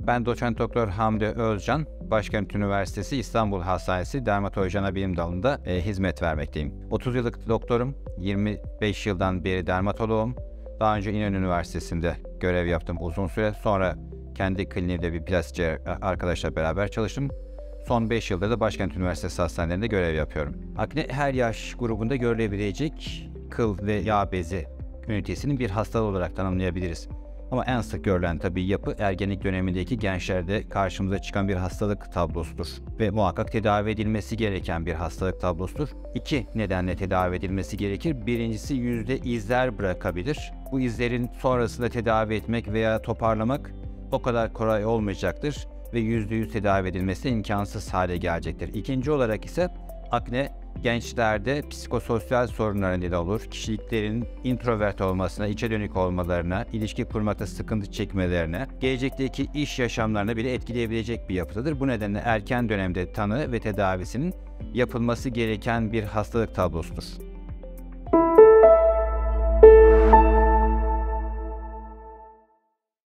Ben Doçent Doktor Hamdi Özcan, Başkent Üniversitesi İstanbul Hastanesi Dermatoloji Anabilim Dalı'nda hizmet vermekteyim. 30 yıllık doktorum, 25 yıldan beri dermatoloğum. Daha önce İnönü Üniversitesi'nde görev yaptım uzun süre. Sonra kendi kliniğimde bir plastikçi arkadaşla beraber çalıştım. Son 5 yıldır da Başkent Üniversitesi hastanelerinde görev yapıyorum. Akne her yaş grubunda görülebilecek kıl ve yağ bezi ünitesinin bir hastalığı olarak tanımlayabiliriz. Ama en sık görülen tabii yapı ergenlik dönemindeki gençlerde karşımıza çıkan bir hastalık tablosudur. Ve muhakkak tedavi edilmesi gereken bir hastalık tablosudur. İki nedenle tedavi edilmesi gerekir. Birincisi yüzde izler bırakabilir. Bu izlerin sonrasında tedavi etmek veya toparlamak o kadar kolay olmayacaktır ve %100 tedavi edilmesi imkansız hale gelecektir. İkinci olarak ise akne gençlerde psikososyal sorunlara neden olur. Kişiliklerin introvert olmasına, içe dönük olmalarına, ilişki kurmakta sıkıntı çekmelerine, gelecekteki iş yaşamlarına bile etkileyebilecek bir yapıdadır. Bu nedenle erken dönemde tanı ve tedavisinin yapılması gereken bir hastalık tablosudur.